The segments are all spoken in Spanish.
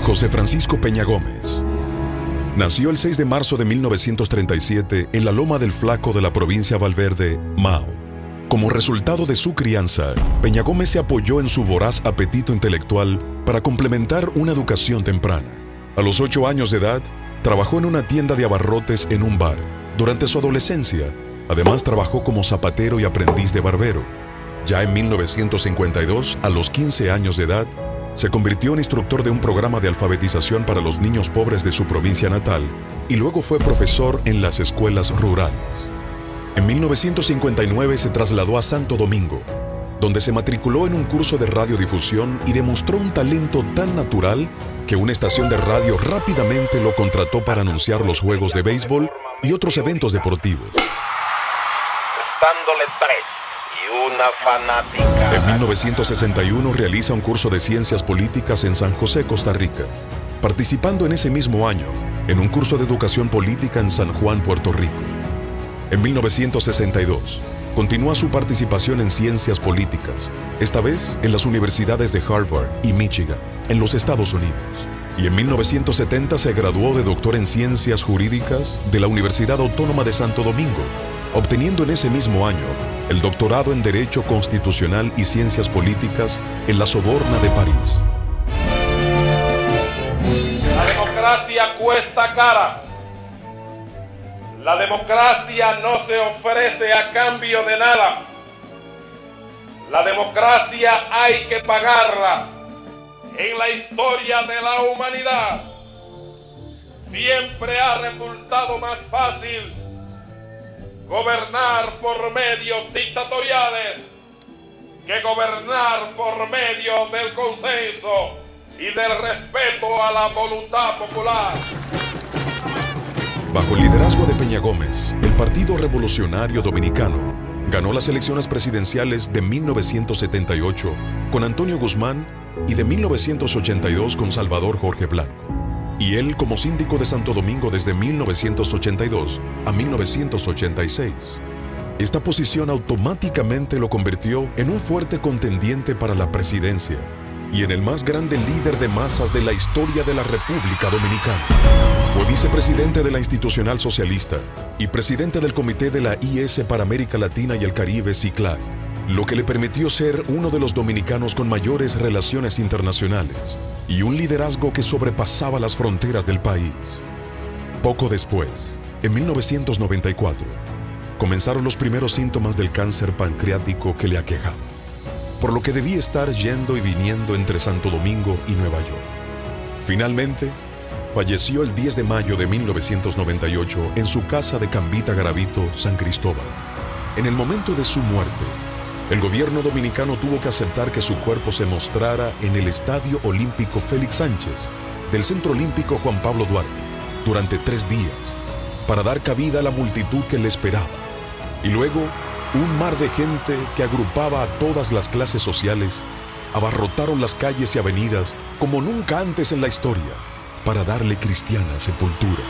José Francisco Peña Gómez nació el 6 de marzo de 1937 en la Loma del Flaco de la provincia Valverde, Mao. Como resultado de su crianza, Peña Gómez se apoyó en su voraz apetito intelectual para complementar una educación temprana. A los 8 años de edad, trabajó en una tienda de abarrotes en un bar. Durante su adolescencia, además trabajó como zapatero y aprendiz de barbero. Ya en 1952, a los 15 años de edad, se convirtió en instructor de un programa de alfabetización para los niños pobres de su provincia natal y luego fue profesor en las escuelas rurales. En 1959 se trasladó a Santo Domingo, donde se matriculó en un curso de radiodifusión y demostró un talento tan natural que una estación de radio rápidamente lo contrató para anunciar los juegos de béisbol y otros eventos deportivos. Dándole 3 y una fanática. En 1961 realiza un curso de Ciencias Políticas en San José, Costa Rica, participando en ese mismo año en un curso de Educación Política en San Juan, Puerto Rico. En 1962, continúa su participación en Ciencias Políticas, esta vez en las universidades de Harvard y Michigan, en los Estados Unidos. Y en 1970 se graduó de doctor en Ciencias Jurídicas de la Universidad Autónoma de Santo Domingo, obteniendo en ese mismo año el doctorado en Derecho Constitucional y Ciencias Políticas en la Sorbona de París. La democracia cuesta cara. La democracia no se ofrece a cambio de nada. La democracia hay que pagarla. En la historia de la humanidad siempre ha resultado más fácil gobernar por medios dictatoriales que gobernar por medio del consenso y del respeto a la voluntad popular. Bajo el liderazgo de Peña Gómez, el Partido Revolucionario Dominicano ganó las elecciones presidenciales de 1978 con Antonio Guzmán y de 1982 con Salvador Jorge Blanco. Y él como síndico de Santo Domingo desde 1982 a 1986. Esta posición automáticamente lo convirtió en un fuerte contendiente para la presidencia y en el más grande líder de masas de la historia de la República Dominicana. Fue vicepresidente de la Institucional Socialista y presidente del Comité de la IS para América Latina y el Caribe, CICLAC, lo que le permitió ser uno de los dominicanos con mayores relaciones internacionales y un liderazgo que sobrepasaba las fronteras del país. Poco después, en 1994, comenzaron los primeros síntomas del cáncer pancreático que le aquejaba, por lo que debía estar yendo y viniendo entre Santo Domingo y Nueva York. Finalmente, falleció el 10 de mayo de 1998 en su casa de Cambita Garavito, San Cristóbal. En el momento de su muerte, el gobierno dominicano tuvo que aceptar que su cuerpo se mostrara en el Estadio Olímpico Félix Sánchez del Centro Olímpico Juan Pablo Duarte durante 3 días para dar cabida a la multitud que le esperaba. Y luego, un mar de gente que agrupaba a todas las clases sociales abarrotaron las calles y avenidas como nunca antes en la historia para darle cristiana sepultura.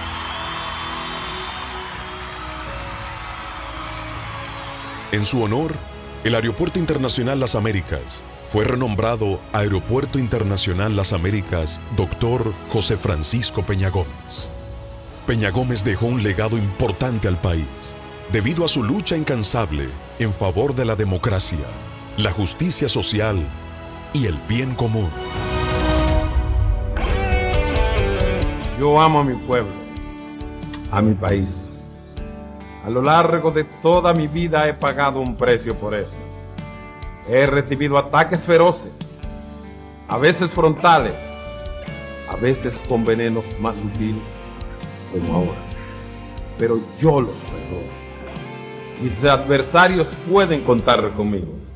En su honor, el Aeropuerto Internacional Las Américas fue renombrado Aeropuerto Internacional Las Américas Dr. José Francisco Peña Gómez. Peña Gómez dejó un legado importante al país debido a su lucha incansable en favor de la democracia, la justicia social y el bien común. Yo amo a mi pueblo, a mi país. A lo largo de toda mi vida he pagado un precio por eso. He recibido ataques feroces, a veces frontales, a veces con venenos más sutiles, como ahora. Pero yo los perdono. Mis adversarios pueden contar conmigo.